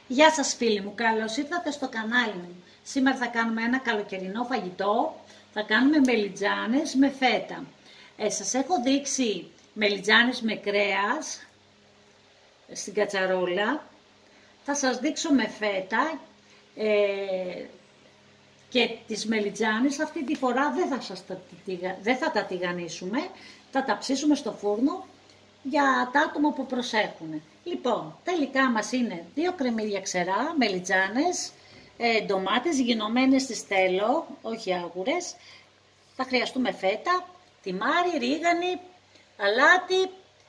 Γεια σας φίλοι μου, καλώς ήρθατε στο κανάλι μου. Σήμερα θα κάνουμε ένα καλοκαιρινό φαγητό, θα κάνουμε μελιτζάνες με φέτα. Σας έχω δείξει μελιτζάνες με κρέας στην κατσαρόλα. Θα σας δείξω με φέτα και τις μελιτζάνες αυτή τη φορά δεν θα τα τηγανίσουμε, θα τα ψήσουμε στο φούρνο για τα άτομα που προσέχουν. Λοιπόν, τελικά μας είναι 2 κρεμμύδια ξερά, μελιτζάνες, ντομάτες γινωμένες στις θέλω, όχι άγουρες. Θα χρειαστούμε φέτα, τιμάρι, ρίγανη, αλάτι,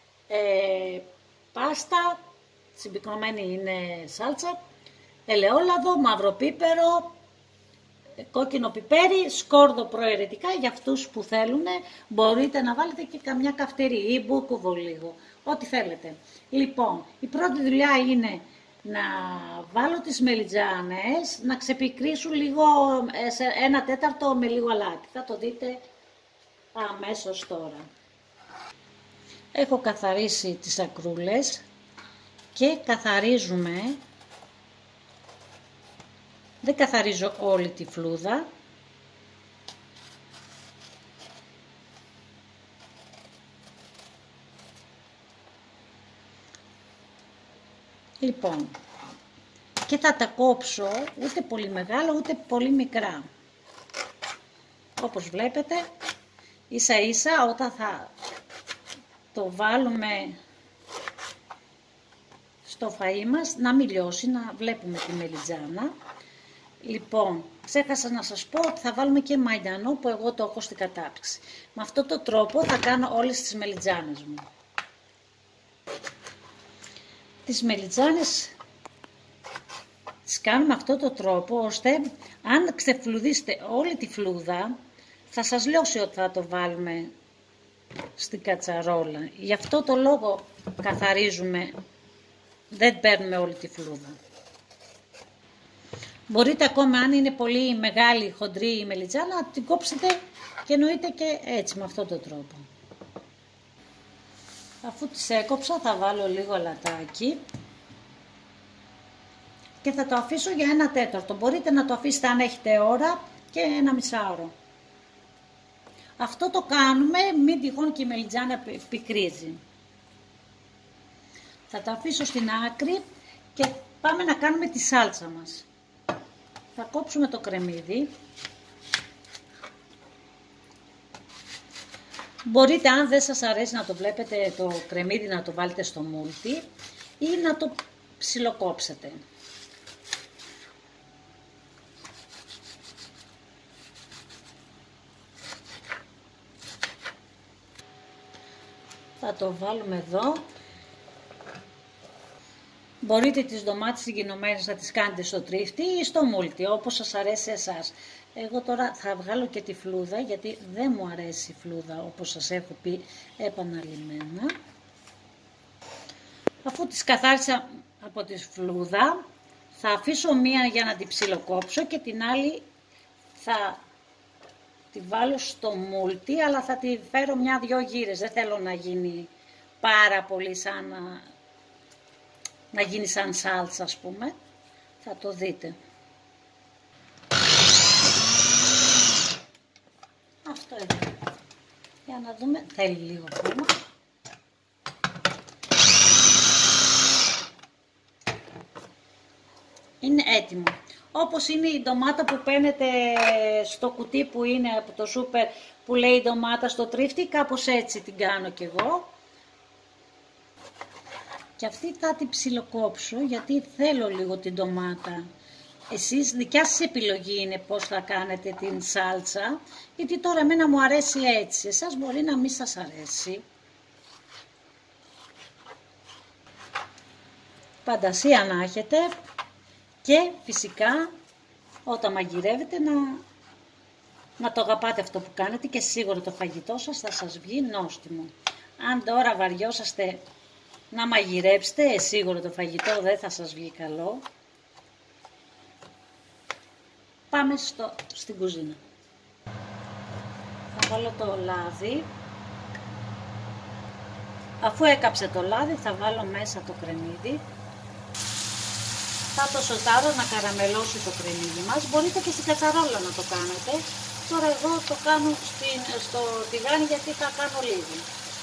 πάστα, συμπυκνωμένη είναι σάλτσα, ελαιόλαδο, μαύρο πίπερο, κόκκινο πιπέρι, σκόρδο προαιρετικά για αυτούς που θέλουν. Μπορείτε να βάλετε και καμιά καυτερή ή μπούκουβο λίγο, ό,τι θέλετε. Λοιπόν, η πρώτη δουλειά είναι να βάλω τις μελιτζάνες να ξεπικρίσουν λίγο, σε 1/4 με λίγο αλάτι. Θα το δείτε αμέσως τώρα. Έχω καθαρίσει τις ακρούλες και καθαρίζουμε. Δεν καθαρίζω όλη τη φλούδα. Λοιπόν, και θα τα κόψω ούτε πολύ μεγάλα ούτε πολύ μικρά. Όπως βλέπετε, ίσα ίσα όταν θα το βάλουμε στο φαΐ μας να μην λιώσει, να βλέπουμε τη μελιτζάνα. Λοιπόν, ξέχασα να σας πω ότι θα βάλουμε και μαϊντανό που εγώ το έχω στην κατάψυξη. Με αυτόν τον τρόπο θα κάνω όλες τις μελιτζάνες μου. Τις μελιτζάνες τις κάνουμε με αυτόν τον τρόπο ώστε αν ξεφλουδίσετε όλη τη φλούδα θα σας λιώσει ότι θα το βάλουμε στην κατσαρόλα. Γι' αυτό το λόγο καθαρίζουμε, δεν παίρνουμε όλη τη φλούδα. Μπορείτε ακόμα αν είναι πολύ μεγάλη, χοντρή η μελιτζάνα να την κόψετε και εννοείται και έτσι με αυτόν τον τρόπο. Αφού τις έκοψα θα βάλω λίγο αλατάκι και θα το αφήσω για 1/4. Μπορείτε να το αφήσετε αν έχετε ώρα και 1 μισάωρο. Αυτό το κάνουμε μην τυχόν και η μελιτζάνα πικρίζει. Θα το αφήσω στην άκρη και πάμε να κάνουμε τη σάλτσα μας. Θα κόψουμε το κρεμμύδι. Μπορείτε αν δεν σας αρέσει να το βλέπετε το κρεμμύδι να το βάλετε στο μούλτι ή να το ψιλοκόψετε. Θα το βάλουμε εδώ. Μπορείτε τις ντομάτες γινωμένες να τις κάνετε στο τρίφτη ή στο μούλτι, όπως σας αρέσει εσάς. Εγώ τώρα θα βγάλω και τη φλούδα, γιατί δεν μου αρέσει η φλούδα, όπως σας έχω πει επαναλημμένα. Αφού τις καθάρισα από τη φλούδα, θα αφήσω μία για να την ψιλοκόψω και την άλλη θα τη βάλω στο μούλτι, αλλά θα τη φέρω 1-2 γύρες. Δεν θέλω να γίνει πάρα πολύ να γίνει σαν σάλτσα, ας πούμε. Θα το δείτε. Αυτό είναι. Για να δούμε. Θέλει λίγο ακόμα. Είναι έτοιμο. Όπως είναι η ντομάτα που παίρνετε στο κουτί που είναι από το σούπερ που λέει ντομάτα στο τρίφτη, κάπως έτσι την κάνω κι εγώ. Και αυτή θα την ψιλοκόψω γιατί θέλω λίγο την ντομάτα. Εσείς δικιά σας επιλογή είναι πώς θα κάνετε την σάλτσα, γιατί τώρα εμένα μου αρέσει έτσι, εσάς μπορεί να μην σας αρέσει. Φαντασία να έχετε και φυσικά όταν μαγειρεύετε να το αγαπάτε αυτό που κάνετε και σίγουρα το φαγητό σας θα σας βγει νόστιμο. Αν τώρα βαριόσαστε να μαγειρέψετε, σίγουρα το φαγητό δεν θα σας βγει καλό. Πάμε στην κουζίνα. Θα βάλω το λάδι. Αφού έκαψε το λάδι θα βάλω μέσα το κρεμμύδι. Θα το σοτάρω να καραμελώσει το κρεμμύδι μας. Μπορείτε και στην κατσαρόλα να το κάνετε. Τώρα εγώ το κάνω στο τηγάνι γιατί θα κάνω λίγο.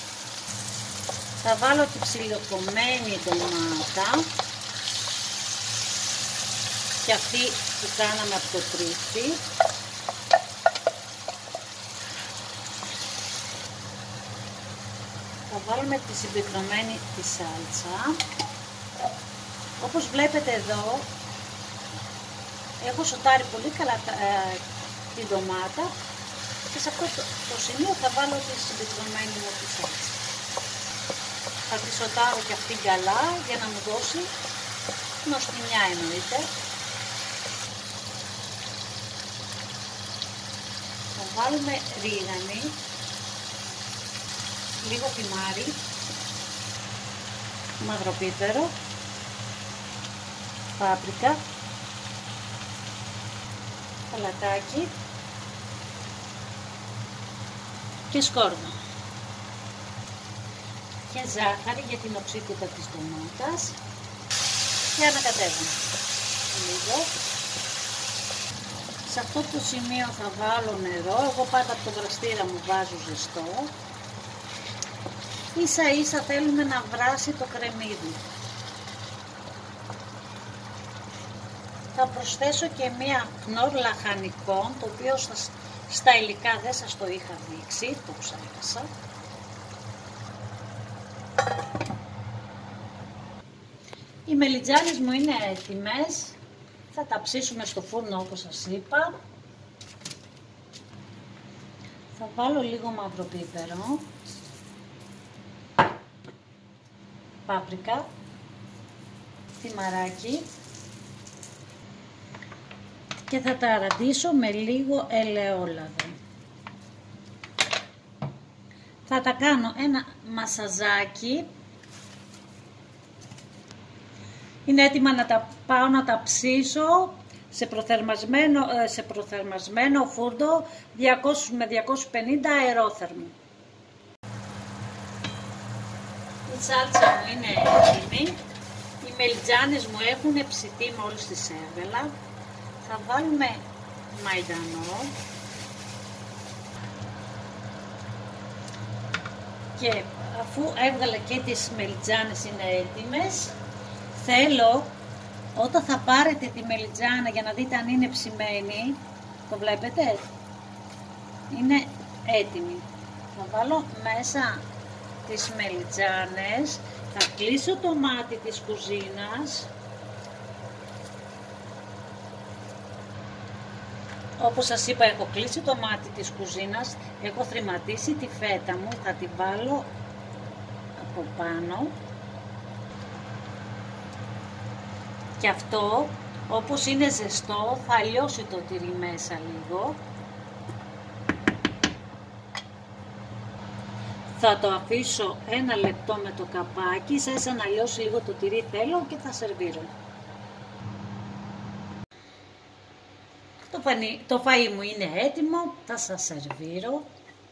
Θα βάλω τη ψιλοκομμένη ντομάτα και αυτή που κάναμε από το τρίφι. Θα βάλουμε τη συμπυκνωμένη τη σάλτσα. Όπως βλέπετε εδώ, έχω σοτάρει πολύ καλά την ντομάτα και σε αυτό το σημείο θα βάλω τη συμπυκνωμένη μου τη σάλτσα. Θα τη σοτάρω και αυτή καλά για να μου δώσει νοστιμιά εννοείται. Θα βάλουμε ρίγανη, λίγο θυμάρι, μαυροπίπερο, πάπρικα, παλατάκι και σκόρδο και ζάχαρη για την οξύτητα της ντομάτας και ανακατεύουμε λίγο. Σε αυτό το σημείο θα βάλω νερό, εγώ πάντα από το βραστήρα μου βάζω ζεστό. Ίσα ίσα θέλουμε να βράσει το κρεμμύδι. Θα προσθέσω και μία κνόρ λαχανικών, το οποίο στα υλικά δεν σας το είχα δείξει, το ξέχασα. Οι μελιτζάνες μου είναι έτοιμες, θα τα ψήσουμε στο φούρνο όπως σας είπα. Θα βάλω λίγο μαυροπίπερο, πάπρικα, θυμαράκι και θα τα ραντίσω με λίγο ελαιόλαδο. Θα τα κάνω ένα μασαζάκι. Είναι έτοιμα να τα πάω να τα ψήσω σε προθερμασμένο φούρνο 200 με 250 αερόθερμο. Η σάλτσα μου είναι έτοιμη. Οι μελιτζάνες μου έχουν ψηθεί μόλις τις έβγαλα. Θα βάλουμε μαϊντανό και αφού έβγαλα και τις μελιτζάνες είναι έτοιμες, θέλω όταν θα πάρετε τη μελιτζάνα για να δείτε αν είναι ψημένη, το βλέπετε, είναι έτοιμη. Θα βάλω μέσα τις μελιτζάνες, θα κλείσω το μάτι της κουζίνας. Όπως σας είπα, έχω κλείσει το μάτι της κουζίνας, έχω θρηματίσει τη φέτα μου, θα τη βάλω από πάνω. Και αυτό, όπως είναι ζεστό, θα λιώσει το τυρί μέσα λίγο. Θα το αφήσω 1 λεπτό με το καπάκι, σαν να λιώσει λίγο το τυρί θέλω και θα σερβίρω. Το φαΐ μου είναι έτοιμο, θα σας σερβίρω.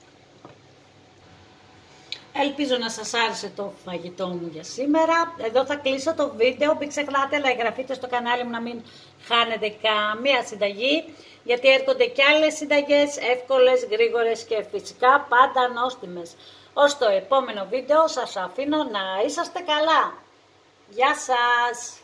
Ελπίζω να σας άρεσε το φαγητό μου για σήμερα. Εδώ θα κλείσω το βίντεο. Μην ξεχνάτε να εγγραφείτε στο κανάλι μου να μην χάνετε καμία συνταγή. Γιατί έρχονται και άλλες συνταγές, εύκολες, γρήγορες και φυσικά πάντα νόστιμες. Ως το επόμενο βίντεο σας αφήνω να είσαστε καλά. Γεια σας!